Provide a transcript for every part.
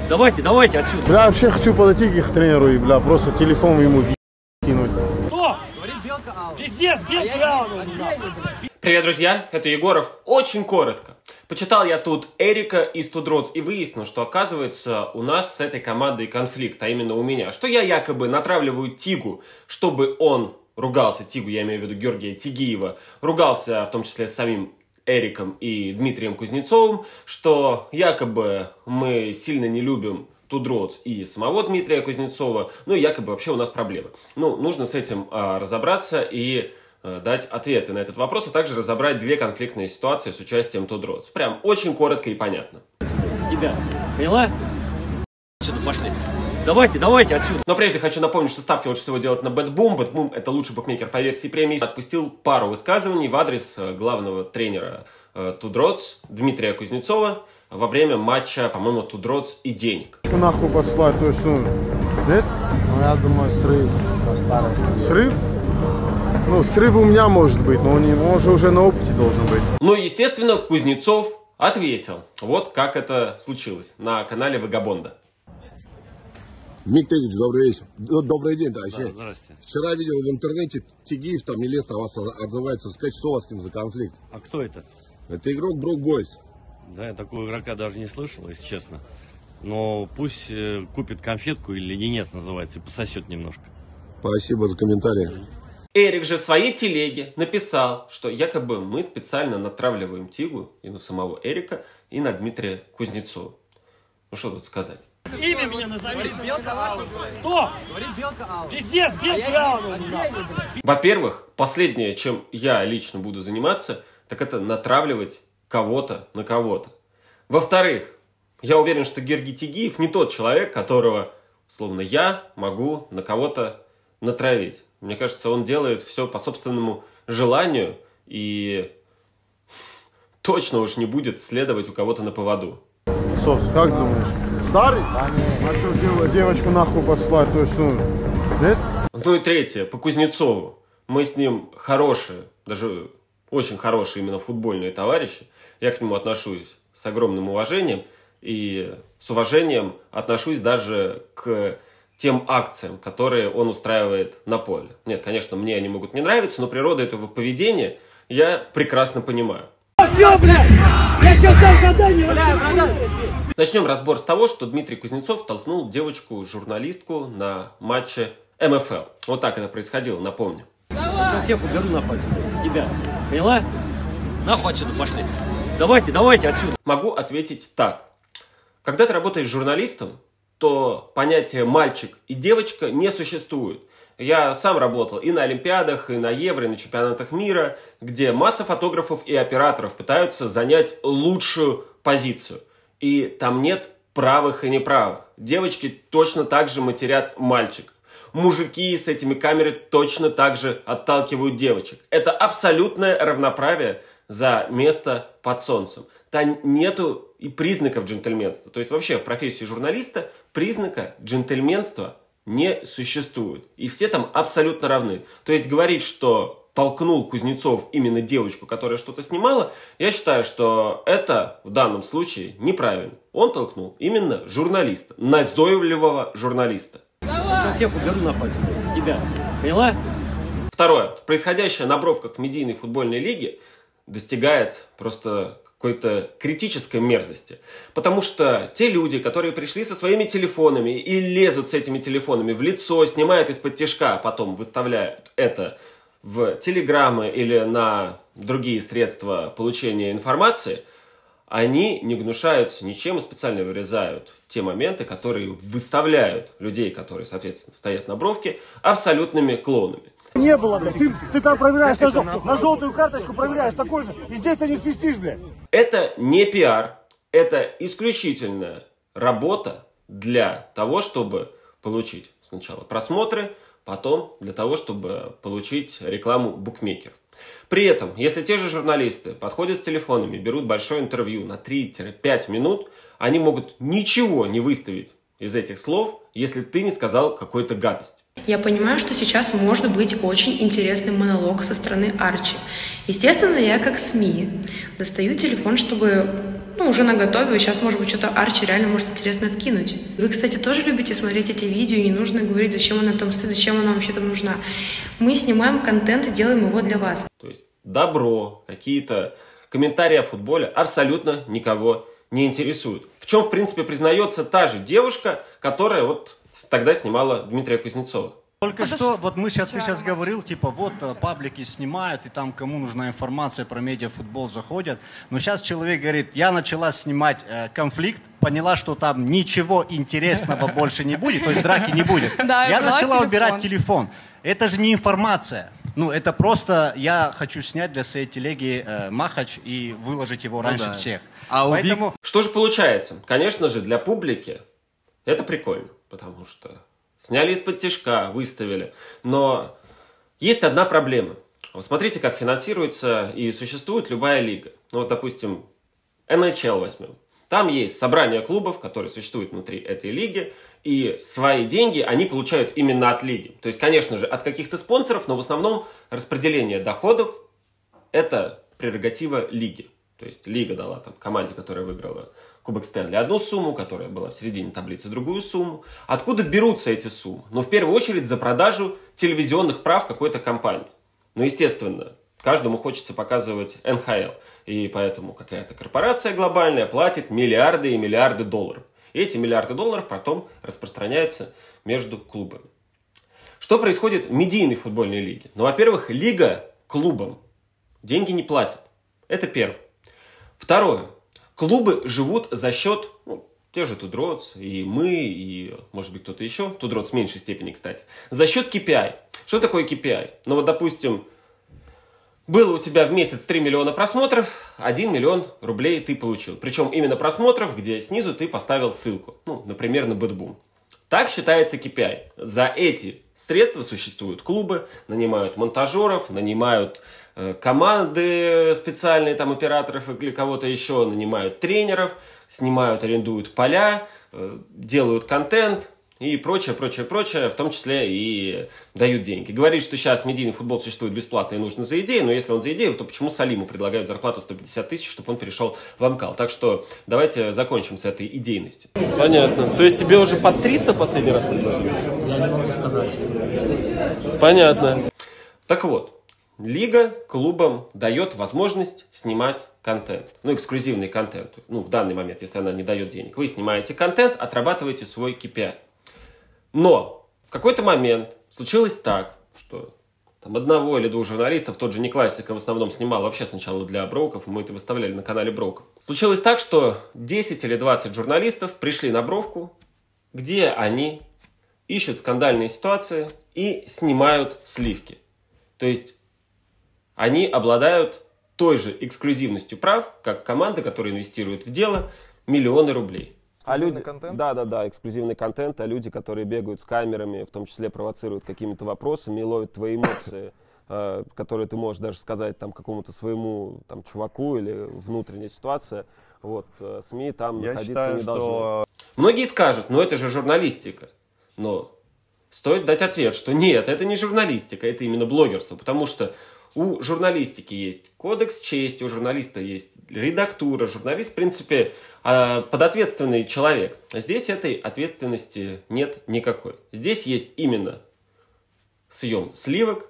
Давайте отсюда. Бля, вообще хочу подойти к их тренеру и, бля, просто телефон ему кинуть. Кто? Пиздец, белка! Привет, друзья, это Егоров. Очень коротко. Почитал я тут Эрика из Тудроц и выяснил, что оказывается у нас с этой командой конфликт, а именно у меня. Что я якобы натравливаю Тигу, чтобы он ругался, Тигу, я имею в виду Георгия Тигиева, ругался в том числе с самим Эриком и Дмитрием Кузнецовым, что якобы мы сильно не любим Тудроц и самого Дмитрия Кузнецова, ну и якобы вообще у нас проблемы. Ну, нужно с этим разобраться и дать ответы на этот вопрос, а также разобрать две конфликтные ситуации с участием Тудроц. Прям очень коротко и понятно. За тебя, поняла? Отсюда пошли. Давайте отсюда. Но прежде хочу напомнить, что ставки лучше всего делать на BetBoom. BetBoom — это лучший букмекер по версии премии. Отпустил пару высказываний в адрес главного тренера Тудроц Дмитрия Кузнецова во время матча, по-моему, Тудроц и Денег. Нахуй послать, то есть, нет? Ну, я думаю, срыв по старости. Срыв? Ну, срыв у меня может быть, но он же уже на опыте должен быть. Ну, естественно, Кузнецов ответил. Вот как это случилось на канале Вагабонда. Дмитрий Ильич, добрый вечер. Добрый день, товарищи. Да, здрасте. Вчера видел в интернете, Тигиев там нелестно о вас отзывается. Сказать, что у вас с ним за конфликт? А кто это? Это игрок Брок Бойс. Да, я такого игрока даже не слышал, если честно. Но пусть купит конфетку или леденец называется и пососет немножко. Спасибо за комментарий. Эрик же в своей телеге написал, что якобы мы специально натравливаем Тигу и на самого Эрика, и на Дмитрия Кузнецова. Ну что тут сказать? Имя меня назови. Кто? Пиздец, белка! Во-первых, последнее, чем я лично буду заниматься, так это натравливать кого-то на кого-то. Во-вторых, я уверен, что Георгий Тигиев не тот человек, которого, словно я, могу на кого-то натравить. Мне кажется, он делает все по собственному желанию и точно уж не будет следовать у кого-то на поводу. Сос, как думаешь? Старый? Да нет. А что делать? Девочку нахуй послать, то есть, нет? Ну и третье, по Кузнецову. Мы с ним хорошие, даже очень хорошие именно футбольные товарищи. Я к нему отношусь с огромным уважением и с уважением отношусь даже к тем акциям, которые он устраивает на поле. Нет, конечно, мне они могут не нравиться, но природа этого поведения я прекрасно понимаю. Все, блядь! Я сейчас дам задание, блядь! Начнем разбор с того, что Дмитрий Кузнецов толкнул девочку-журналистку на матче МФЛ. Вот так это происходило, напомню. Сейчас всех уберу нахуй за тебя. Поняла? Нахуй отсюда пошли. Давайте отсюда. Могу ответить так. Когда ты работаешь журналистом, то понятие «мальчик» и «девочка» не существует. Я сам работал и на Олимпиадах, и на Евро, и на чемпионатах мира, где масса фотографов и операторов пытаются занять лучшую позицию. И там нет правых и неправых. Девочки точно так же матерят мальчик. Мужики с этими камерами точно так же отталкивают девочек. Это абсолютное равноправие за место под солнцем. Там нету и признаков джентльменства. То есть вообще в профессии журналиста признака джентльменства не существует. И все там абсолютно равны. То есть говорить, что толкнул Кузнецов именно девочку, которая что-то снимала, я считаю, что это в данном случае неправильно. Он толкнул именно журналиста, назойливого журналиста. Сейчас всех уберу нахуй за тебя. Поняла? Второе. Происходящее на бровках в медийной футбольной лиге достигает просто какой-то критической мерзости. Потому что те люди, которые пришли со своими телефонами и лезут с этими телефонами в лицо, снимают из-под тишка, а потом выставляют это в телеграммы или на другие средства получения информации, они не гнушаются ничем и специально вырезают те моменты, которые выставляют людей, которые, соответственно, стоят на бровке, абсолютными клоунами. Не было, блядь. Ты там проверяешь на желтую карточку, проверяешь такой же, и здесь ты не свистишь, блядь. Это не пиар, это исключительная работа для того, чтобы получить сначала просмотры, потом для того, чтобы получить рекламу букмекеров. При этом, если те же журналисты подходят с телефонами, берут большое интервью на 3-5 минут, они могут ничего не выставить из этих слов, если ты не сказал какой-то гадости. Я понимаю, что сейчас может быть очень интересный монолог со стороны Арчи. Естественно, я как СМИ достаю телефон, чтобы уже наготове. Сейчас, может быть, что-то Арчи реально может интересно вкинуть. Вы, кстати, тоже любите смотреть эти видео, и не нужно говорить, зачем она там стоит, зачем она вообще там нужна. Мы снимаем контент и делаем его для вас. То есть добро, какие-то комментарии о футболе абсолютно никого не интересуют. В чем, в принципе, признается та же девушка, которая вот тогда снимала Дмитрия Кузнецова. Только что, вот ты сейчас говорил, типа, вот паблики снимают, и там кому нужна информация про медиафутбол заходят. Но сейчас человек говорит, я начала снимать конфликт, поняла, что там ничего интересного больше не будет, то есть драки не будет. Я начала убирать телефон. Это же не информация. Это просто я хочу снять для своей телеги Махач и выложить его раньше всех. Поэтому... Что же получается? Конечно же, для публики это прикольно, потому что сняли из-под тишка, выставили. Но есть одна проблема. Вот смотрите, как финансируется и существует любая лига. Допустим, NHL возьмем. Там есть собрание клубов, которые существуют внутри этой лиги, и свои деньги они получают именно от лиги. То есть, конечно же, от каких-то спонсоров, но в основном распределение доходов – это прерогатива лиги. То есть, лига дала команде, которая выиграла Кубок Стэнли, одну сумму, которая была в середине таблицы, другую сумму. Откуда берутся эти суммы? В первую очередь, за продажу телевизионных прав какой-то компании. Естественно, каждому хочется показывать НХЛ. И поэтому какая-то корпорация глобальная платит миллиарды и миллиарды долларов. И эти миллиарды долларов потом распространяются между клубами. Что происходит в медийной футбольной лиге? Во-первых, лига клубам деньги не платит. Это первое. Второе. Клубы живут за счет, те же Тудроц, и мы, и, может быть, кто-то еще. Тудроц в меньшей степени, кстати. За счет KPI. Что такое KPI? Допустим, было у тебя в месяц 3 миллиона просмотров, 1 миллион рублей ты получил. Причем именно просмотров, где снизу ты поставил ссылку. Например, на Бэтбум. Так считается KPI. За эти средства существуют клубы, нанимают монтажеров, нанимают команды специальные, операторов или кого-то еще, нанимают тренеров, снимают, арендуют поля, делают контент и прочее, в том числе и дают деньги. Говорит, что сейчас медийный футбол существует бесплатно и нужно за идею, но если он за идею, то почему Салиму предлагают зарплату 150 тысяч, чтобы он перешел в Амкал? Так что давайте закончим с этой идейностью. Понятно. То есть тебе уже под 300 последний раз предложили? Я не могу сказать. Понятно. Так вот. Лига клубам дает возможность снимать контент. Эксклюзивный контент. В данный момент, если она не дает денег. Вы снимаете контент, отрабатываете свой KPI. Но в какой-то момент случилось так, что одного или двух журналистов, тот же Неклассика в основном снимал вообще сначала для Броуков, мы это выставляли на канале Броуков. Случилось так, что 10 или 20 журналистов пришли на Бровку, где они ищут скандальные ситуации и снимают сливки. То есть они обладают той же эксклюзивностью прав, как команда, которая инвестирует в дело миллионы рублей. А люди, да, эксклюзивный контент, а люди, которые бегают с камерами, в том числе провоцируют какими-то вопросами и ловят твои эмоции, которые ты можешь даже сказать какому-то своему чуваку или внутренняя ситуация. СМИ там находиться не должны. Многие скажут, это же журналистика. Но стоит дать ответ, что нет, это не журналистика, это именно блогерство, потому что у журналистики есть кодекс чести, у журналиста есть редактура. Журналист, в принципе, подответственный человек. А здесь этой ответственности нет никакой. Здесь есть именно съем сливок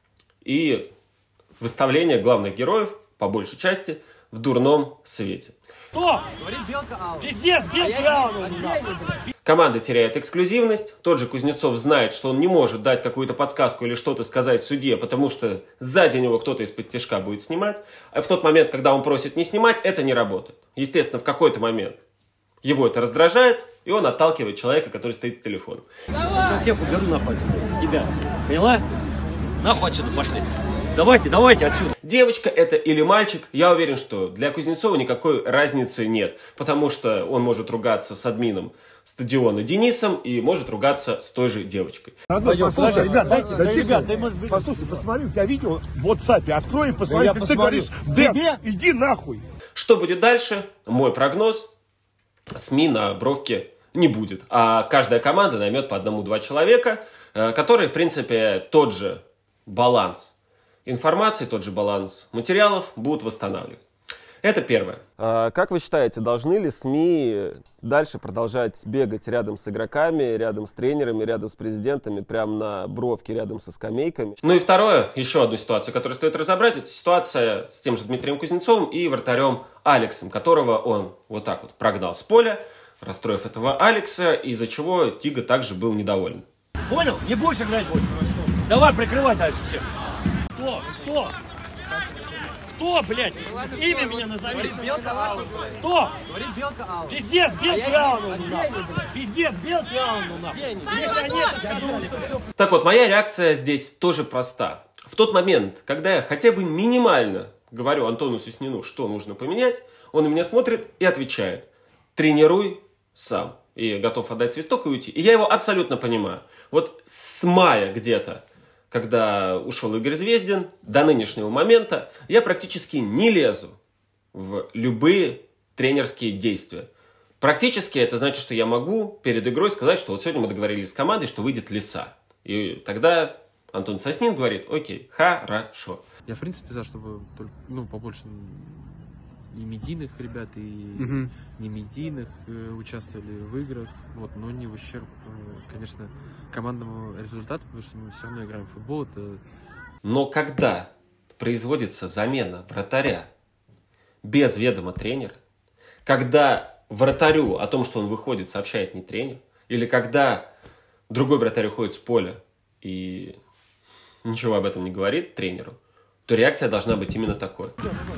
и выставление главных героев, по большей части, в дурном свете. Что? Пиздец, белка! Команда теряет эксклюзивность. Тот же Кузнецов знает, что он не может дать какую-то подсказку или что-то сказать судье, потому что сзади него кто-то из-под тишка будет снимать. А в тот момент, когда он просит не снимать, это не работает. Естественно, в какой-то момент его это раздражает, и он отталкивает человека, который стоит с телефоном. Сейчас всех уберу нахуй с тебя. Поняла? Нахуй отсюда пошли. Давайте отсюда. Девочка это или мальчик, я уверен, что для Кузнецова никакой разницы нет. Потому что он может ругаться с админом стадиона Денисом и может ругаться с той же девочкой. Послушай, ребят, послушай, посмотри, у тебя видео в WhatsApp, открой и посмотри, как ты говоришь, иди нахуй. Что будет дальше? Мой прогноз: СМИ на Бровке не будет. А каждая команда наймет по 1-2 человека, которые, в принципе, тот же баланс информации, тот же баланс материалов будут восстанавливать. Это первое. Как вы считаете, должны ли СМИ дальше продолжать бегать рядом с игроками, рядом с тренерами, рядом с президентами, прямо на бровке, рядом со скамейками? Ну и второе, еще одну ситуацию, которую стоит разобрать, это ситуация с тем же Дмитрием Кузнецовым и вратарем Алексом, которого он вот так вот прогнал с поля, расстроив этого Алекса, из-за чего Тига также был недоволен. Понял? Не будешь играть больше. Хорошо. Давай, прикрывай дальше всех. Кто? Кто, блядь? Имя меня назови. Говорит, Белка аут. Кто? Говорит, Белка аут. Пиздец, Белки аут. Пиздец, Белки аут. Так вот, моя реакция здесь тоже проста. В тот момент, когда я хотя бы минимально говорю Антону Суснину, что нужно поменять, он на меня смотрит и отвечает: тренируй сам. И готов отдать свисток и уйти. И я его абсолютно понимаю. Вот с мая где-то, когда ушел Игорь Звездин, до нынешнего момента я практически не лезу в любые тренерские действия. Практически это значит, что я могу перед игрой сказать, что вот сегодня мы договорились с командой, что выйдет Лиса. И тогда Антон Соснин говорит: окей, хорошо. Я, в принципе, за, чтобы побольше и медийных ребят, и не медийных участвовали в играх, но не в ущерб, конечно, командному результату, потому что мы все равно играем в футбол. Но когда производится замена вратаря без ведома тренера, когда вратарю о том, что он выходит, сообщает не тренер, или когда другой вратарь уходит с поля и ничего об этом не говорит тренеру, то реакция должна быть именно такой.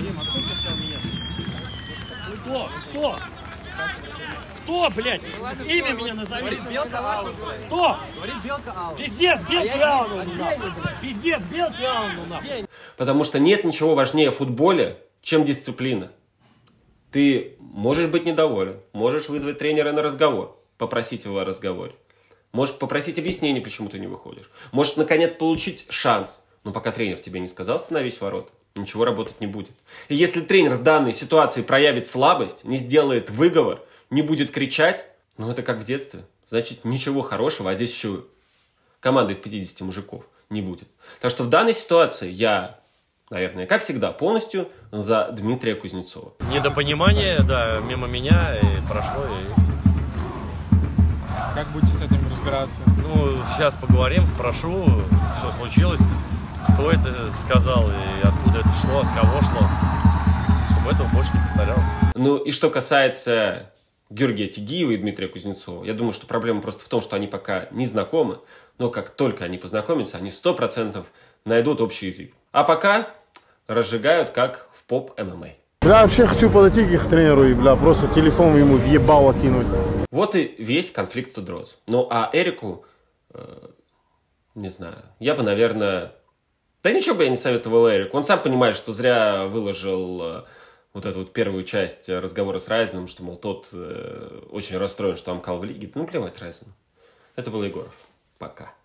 Кто, блядь? Имя меня назови. Говорит, Белка аут. Кто? Говорит, Белка аут. Пиздец, Белки аут. Пиздец, Белки аут. Потому что нет ничего важнее в футболе, чем дисциплина. Ты можешь быть недоволен, можешь вызвать тренера на разговор, попросить его о разговоре. Можешь попросить объяснений, почему ты не выходишь. Можешь, наконец, получить шанс. Но пока тренер тебе не сказал «становись в ворота», ничего работать не будет. И если тренер в данной ситуации проявит слабость, не сделает выговор, не будет кричать, это как в детстве. Значит, ничего хорошего, а здесь еще команда из 50 мужиков не будет. Так что в данной ситуации я, наверное, как всегда, полностью за Дмитрия Кузнецова. Недопонимание, да, мимо меня и прошло. Как будете с этим разбираться? Сейчас поговорим, спрошу, что случилось, кто это сказал и откуда это шло, от кого шло, чтобы этого больше не повторялось. И что касается Георгия Тигиева и Дмитрия Кузнецова, я думаю, что проблема просто в том, что они пока не знакомы, но как только они познакомятся, они 100% найдут общий язык. А пока разжигают, как в поп-ММА. Вообще хочу подойти к их тренеру и, просто телефон ему въебало кинуть. Вот и весь конфликт тут рос. А Эрику, не знаю, я бы, наверное... Да ничего бы я не советовал Эрику. Он сам понимает, что зря выложил вот эту первую часть разговора с Райзеном, что, мол, тот очень расстроен, что Амкал в лиге. Плевать Райзену. Это был Егоров. Пока.